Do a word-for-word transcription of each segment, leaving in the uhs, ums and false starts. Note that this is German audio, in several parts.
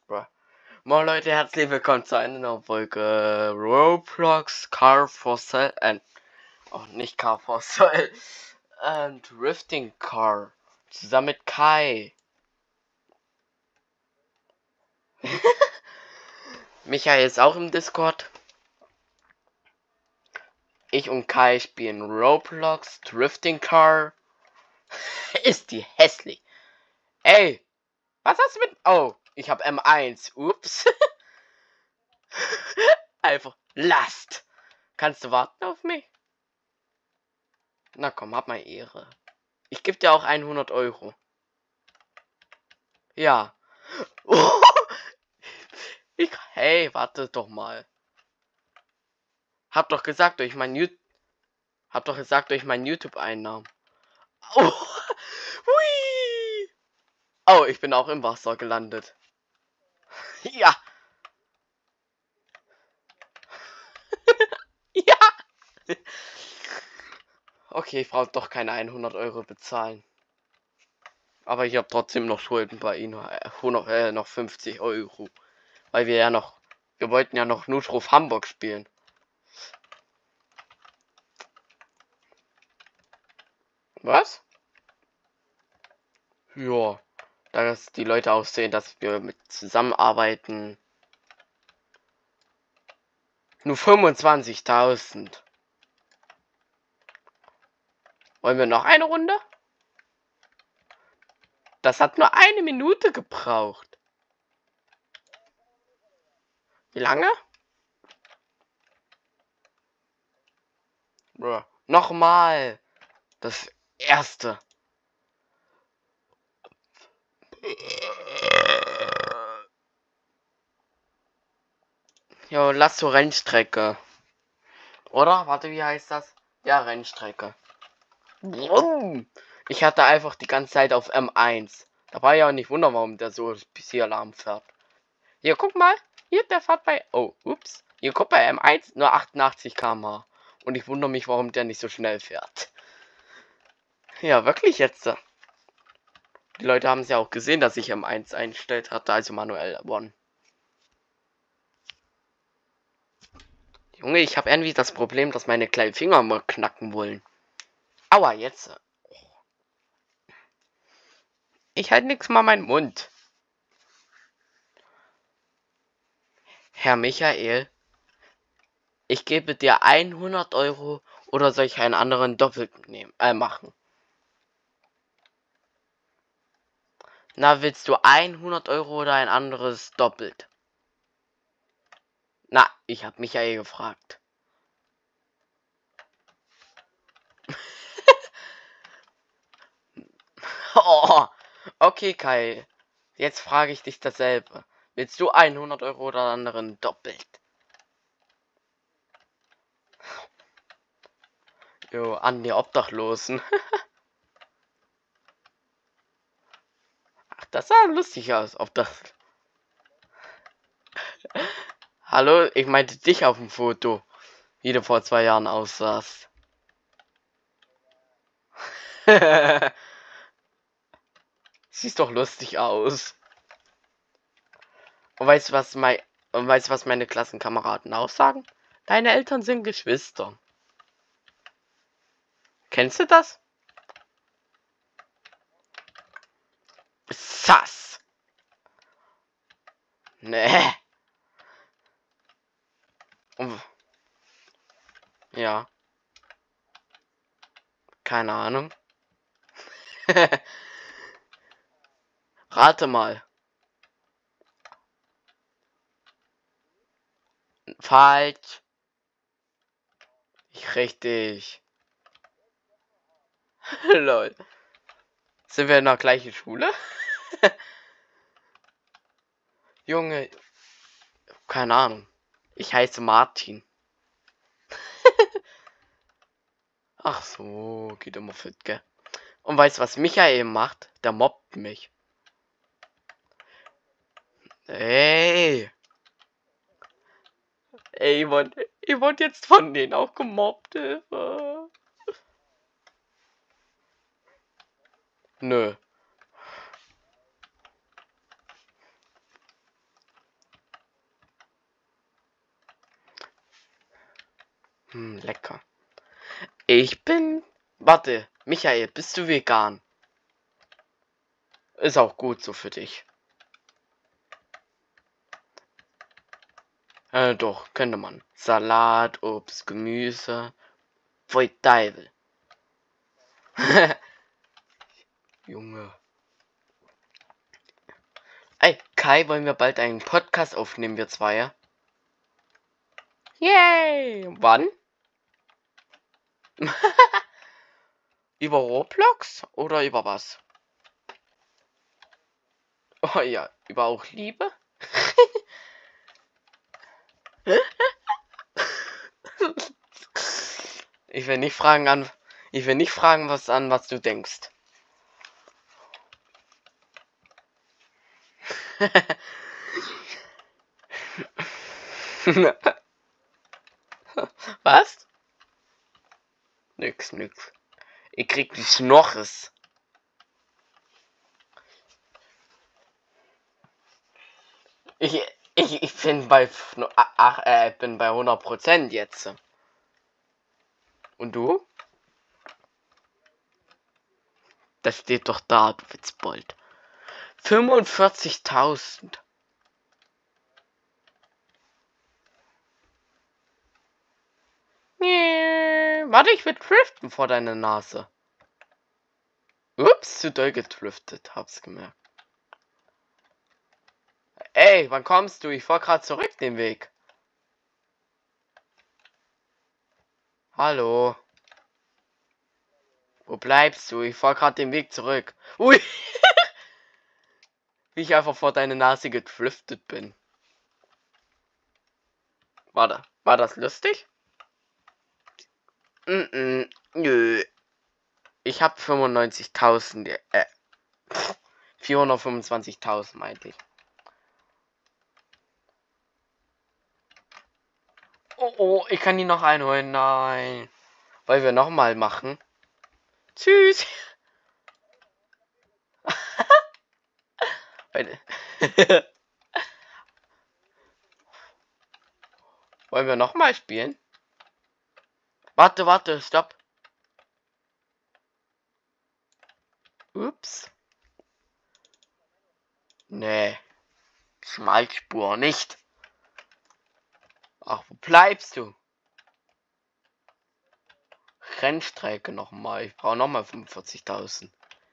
Bruh. Moin Leute, herzlich willkommen zu einer neuen Folge Roblox Car for Sale. Äh, oh, nicht Car for Sale. Ähm, Drifting Car. Zusammen mit Kai. Michael ist auch im Discord. Ich und Kai spielen Roblox Drifting Car. Ist die hässlich. Ey, was hast du mit... Oh, ich hab M eins. Ups. Einfach Last. Kannst du warten auf mich? Na komm, hab mal Ehre. Ich gebe dir auch hundert Euro. Ja. Oh, ich, hey, warte doch mal. Hab doch gesagt, durch mein YouTube... Hab doch gesagt, durch mein YouTube-Einnahmen. Oh, hui. Oh, ich bin auch im Wasser gelandet. Ja. Ja. Okay, ich brauche doch keine hundert Euro bezahlen. Aber ich habe trotzdem noch Schulden bei Ihnen. hundert, äh, noch fünfzig Euro. Weil wir ja noch... Wir wollten ja noch Notruf Hamburg spielen. Was? Ja. Dass die Leute auch sehen, dass wir mit zusammenarbeiten. Nur fünfundzwanzigtausend. Wollen wir noch eine Runde? Das hat nur eine Minute gebraucht. Wie lange? Bruh. Nochmal. Das erste. Jo, lass zur Rennstrecke. Oder? Warte, wie heißt das? Ja, Rennstrecke. Ich hatte einfach die ganze Zeit auf M eins. Da war ja auch nicht wunder, warum der so bis hier Alarm fährt. Hier, guck mal. Hier, der fährt bei... Oh, ups. Hier, guck bei M eins nur achtundachtzig Kilometer pro Stunde. Und ich wundere mich, warum der nicht so schnell fährt. Ja, wirklich jetzt. Die Leute haben es ja auch gesehen, dass ich M eins eingestellt hatte, also manuell One. Junge, ich habe irgendwie das Problem, dass meine kleinen Finger mal knacken wollen. Aua, jetzt. Ich halte nichts mal meinen Mund. Herr Michael, ich gebe dir hundert Euro oder soll ich einen anderen doppelt nehmen, äh, machen? Na, willst du hundert Euro oder ein anderes doppelt? Na, ich habe Michael gefragt. Oh, okay, Kai. Jetzt frage ich dich dasselbe. Willst du hundert Euro oder einen anderen doppelt? Jo, an die Obdachlosen. Ach, das sah lustig aus. Ob das... Hallo, ich meinte dich auf dem Foto, wie du vor zwei Jahren aussahst. Siehst doch lustig aus. Und weißt du, was mein, und weißt du, was meine Klassenkameraden auch sagen? Deine Eltern sind Geschwister. Kennst du das? Sass. Nee. Und, ja. Keine Ahnung. Rate mal. Falsch. Ich richtig. Lol. Sind wir in der gleichen Schule? Junge. Keine Ahnung. Ich heiße Martin. Ach so, geht immer fit, gell? Und weißt du, was Michael macht? Der mobbt mich. Ey. Ey, ich wurde, ich wurde jetzt von denen auch gemobbt. Hilfe. Nö. lecker. Ich bin... Warte, Michael, bist du vegan? Ist auch gut so für dich. Äh, doch, könnte man. Salat, Obst, Gemüse. Voll Teufel. Junge. Ey, Kai, wollen wir bald einen Podcast aufnehmen, wir zwei, ja? Yay! Wann? Über Roblox oder über was? Oh ja, über auch Liebe? Ich will nicht fragen an. Ich will nicht fragen, was an, was du denkst. Was? Nix, nix. Ich krieg die Schnorres. Ich, ich, ich bin bei ach, äh, bin bei hundert Prozent jetzt. Und du? Das steht doch da, du Witzbold. fünfundvierzigtausend. Nee, warte, ich will driften vor deiner Nase. Ups, zu doll gedriftet, hab's gemerkt. Ey, wann kommst du? Ich fahr grad zurück den Weg. Hallo. Wo bleibst du? Ich fahr grad den Weg zurück. Ui. Wie ich einfach vor deine Nase gedriftet bin. Warte, war das lustig? Mm -mm, nö. Ich hab fünfundneunzigtausend. Äh, vierhundertfünfundzwanzigtausend meinte ich. Oh, oh, ich kann die noch einholen. Nein. Wollen wir noch mal machen? Tschüss. Wollen wir noch mal spielen? Warte, warte, stopp. Ups. Nee. Schmalspur nicht. Ach, wo bleibst du? Rennstrecke noch mal. Ich brauche noch mal fünfundvierzigtausend.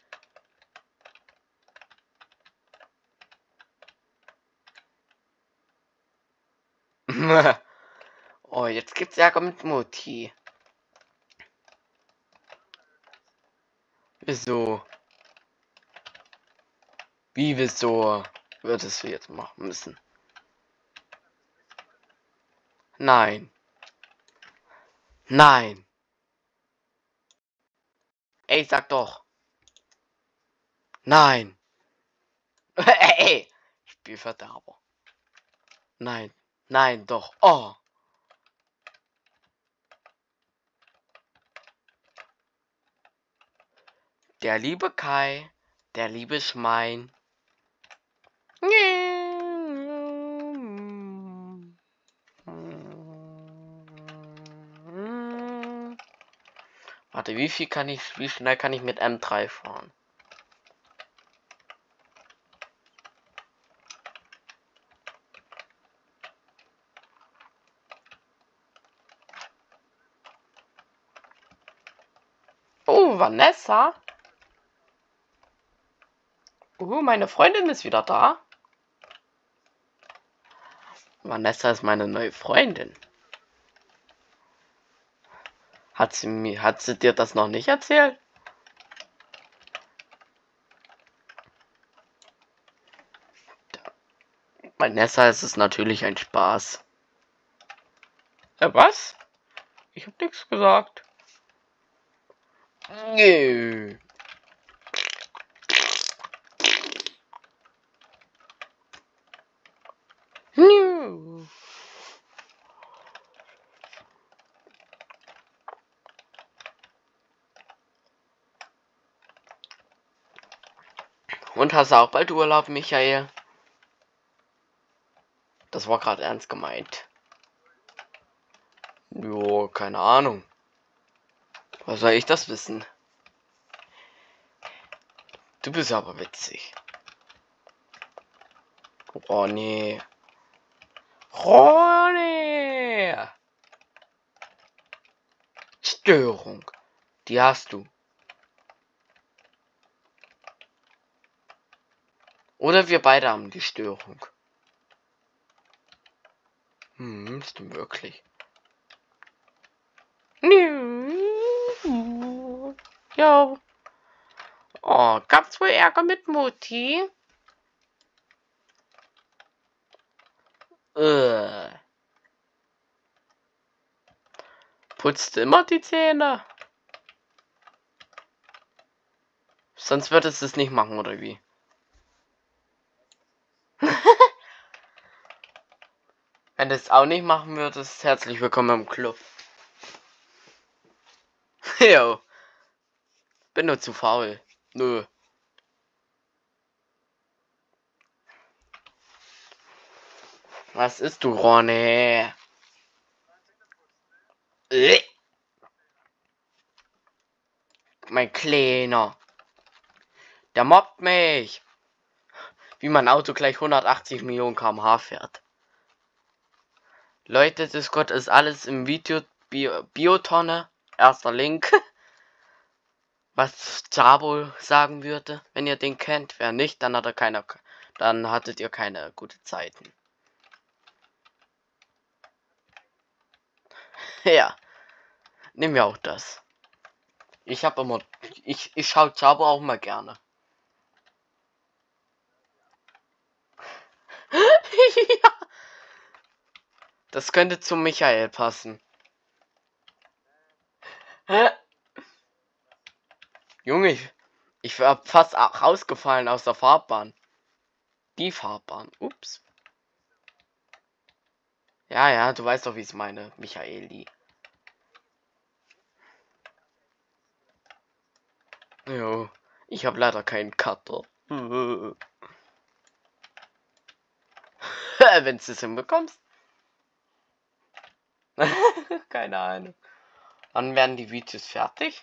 Oh, jetzt gibt's Ärger mit Mutti. Wieso? Wie wieso würdest du jetzt machen müssen? Nein. Nein. Ey, sag doch. Nein. Ey. Spielverderber. Nein. Nein, doch. Oh. Der liebe Kai. Der liebe Schmein. Warte, wie viel kann ich, wie schnell kann ich mit M drei fahren? Oh, Vanessa. Oh, meine Freundin ist wieder da. Vanessa ist meine neue Freundin. Hat sie mir, hat sie dir das noch nicht erzählt? Vanessa, ist es natürlich ein Spaß. Äh, was? Ich hab nichts gesagt. Nö. Nö. Und hast du auch bald Urlaub, Michael? Das war gerade ernst gemeint. Jo. Oh, keine Ahnung. Was soll ich das wissen? Du bist aber witzig. Oh nee. Oh nee. Störung. Die hast du. Oder wir beide haben die Störung. Hm, ist du wirklich? Jo. Oh, gab's wohl Ärger mit Mutti? Äh. Putzt immer die Zähne? Sonst würdest du es nicht machen, oder wie? Wenn du es auch nicht machen würdest, herzlich willkommen im Club. Jo. Bin nur zu faul. Nö. Was ist du, Ronny? Äh. Mein Kleiner. Der mobbt mich. Wie mein Auto gleich hundertachtzig Millionen Kilometer pro Stunde fährt. Leute, das Gott ist alles im Video Bio, Biotonne. Erster Link. Was Jabo sagen würde, wenn ihr den kennt. Wer nicht, dann hat er keine. Dann hattet ihr keine gute Zeiten. Ja. Nehmen wir auch das. Ich habe immer. Ich, ich schaue Jabo auch mal gerne. Ja. Das könnte zu Michael passen. Hä? Junge, ich, ich war fast rausgefallen aus der Fahrbahn. Die Fahrbahn. Ups. Ja, ja, du weißt doch, wie ich es meine, Michaeli. Jo, ich habe leider keinen Cutter. Wenn du es hinbekommst. Keine Ahnung. Wann werden die Videos fertig?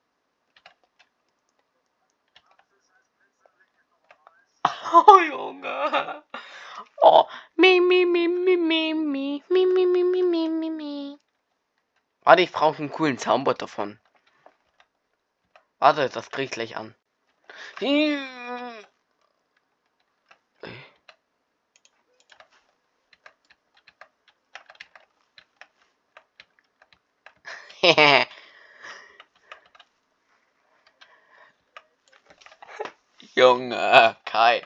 Oh, Junge. Oh, mi, mi, mi, mi, mi, mi, mi, mi, mi, mi, mi, mi, mi. Warte, ich brauche einen coolen Soundboard davon. Warte, das krieg ich gleich an. Junge, Kai.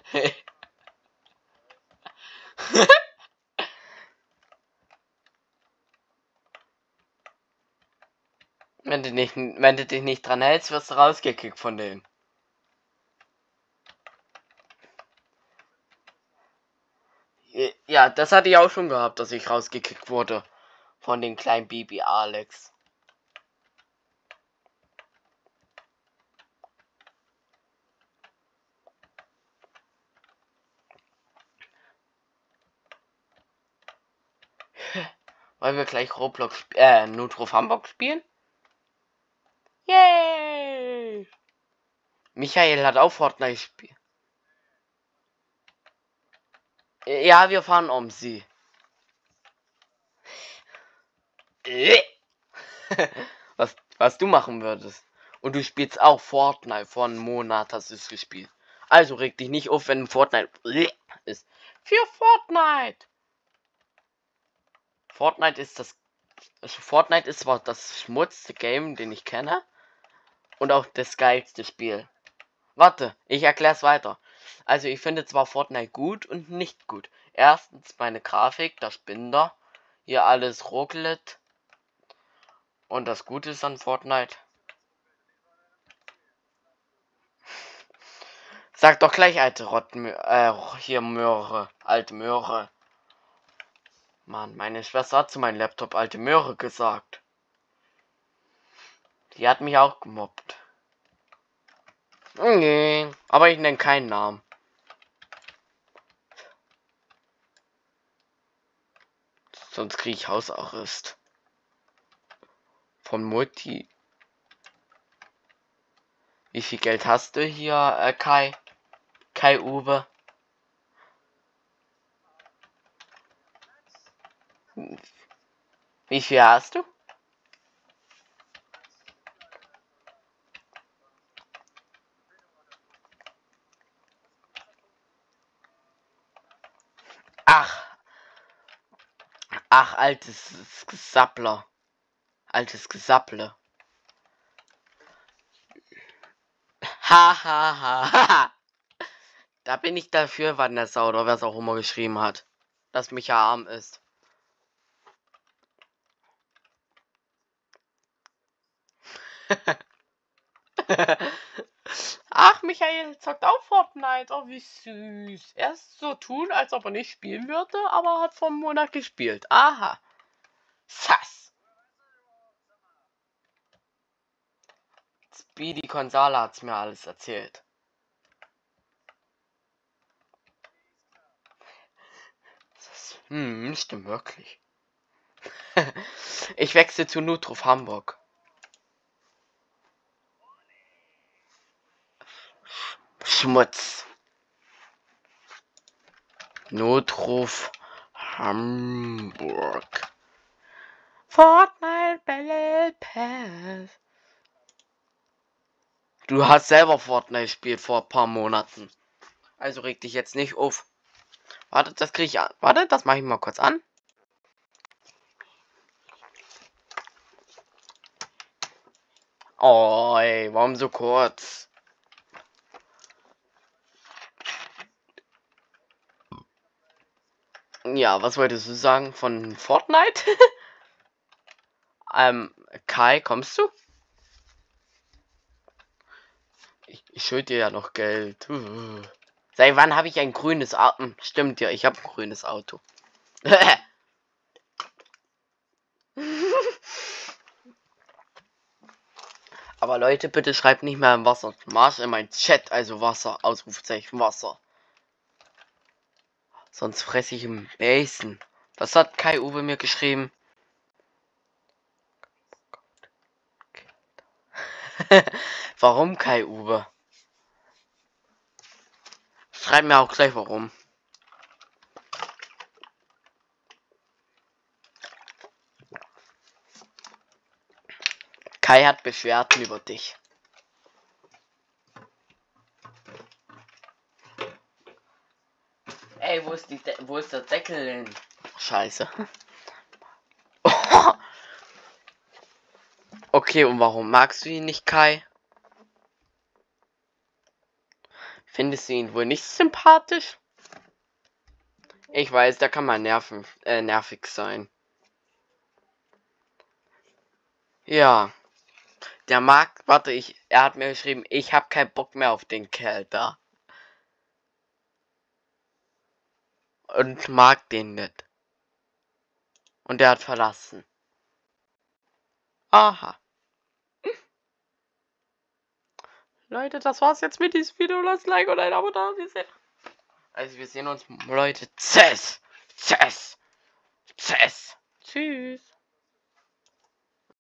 Wenn du, nicht, wenn du dich nicht dran hältst, wirst du rausgekickt von denen. Ja, das hatte ich auch schon gehabt, dass ich rausgekickt wurde. Von dem kleinen Baby Alex. Wollen wir gleich Roblox, äh, Notruf Hamburg spielen? Yay! Michael hat auch Fortnite gespielt. Ja, wir fahren um sie. was, was du machen würdest. Und du spielst auch Fortnite. Vor einem Monat hast du es gespielt. Also reg dich nicht auf, wenn Fortnite ist. Für Fortnite! Fortnite ist das. Also Fortnite ist zwar das schmutzigste Game, den ich kenne. Und auch das geilste Spiel. Warte, ich erklär's weiter. Also ich finde zwar Fortnite gut und nicht gut. Erstens meine Grafik, das Binder. Hier alles ruckelt. Und das Gute ist an Fortnite. Sag doch gleich, alte Rotten, äh, hier Möhre, alte Möhre. Mann, meine Schwester hat zu meinem Laptop alte Möhre gesagt. Die hat mich auch gemobbt. Nee, aber ich nenne keinen Namen. Sonst kriege ich Hausarrest. Von Multi. Wie viel Geld hast du hier, äh, Kai? Kai Uwe? Wie viel hast du? Ach. Ach, altes Gesappler. Altes Gesapple. Ha, ha, ha, ha. Da bin ich dafür, Vanessa, oder wer es auch immer geschrieben hat. Dass Micha arm ist. Ach, Michael zockt auch Fortnite. Oh, wie süß. Erst so tun, als ob er nicht spielen würde, aber hat vor einem Monat gespielt. Aha. Sass. Speedy Gonzala hat's mir alles erzählt. Hm, stimmt wirklich. Ich wechsle zu Nutruf Hamburg. Schmutz. Notruf Hamburg. Fortnite Battle Pass. Du hast selber Fortnite gespielt vor ein paar Monaten. Also reg dich jetzt nicht auf. Warte, das kriege ich an. Warte, das mache ich mal kurz an. Oh, ey, warum so kurz? Ja, was wolltest du sagen von Fortnite? ähm, Kai, kommst du? Ich, ich schuld dir ja noch Geld. Uh. Seit wann habe ich ein grünes Auto? Stimmt ja, ich habe ein grünes Auto. Aber Leute, bitte schreibt nicht mehr im Wasser. Marsch in mein Chat, also Wasser, Ausrufezeichen Wasser. Sonst fresse ich im Basen. Was hat Kai Uwe mir geschrieben? Warum Kai Uwe? Schreib mir auch gleich warum. Kai hat Beschwerden über dich. Ey, wo ist die De wo ist der Deckel denn? Scheiße. Okay, und warum magst du ihn nicht, Kai? Findest du ihn wohl nicht sympathisch? Ich weiß, da kann man nerven, äh, nervig sein. Ja. Der mag, warte, ich, er hat mir geschrieben, ich habe keinen Bock mehr auf den Kerl da. Und mag den nicht. Und er hat verlassen. Aha. Leute, das war's jetzt mit diesem Video. Lasst Like und ein Abo da. Also wir sehen uns, Leute. Tschüss. Tschüss. Tschüss. Tschüss.